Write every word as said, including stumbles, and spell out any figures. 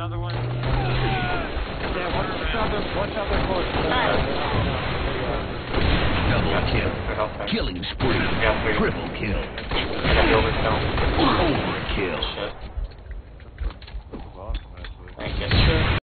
Another one. Yeah, watch out their, watch out their close. Double kill. Killing spree. Triple kill. Overkill.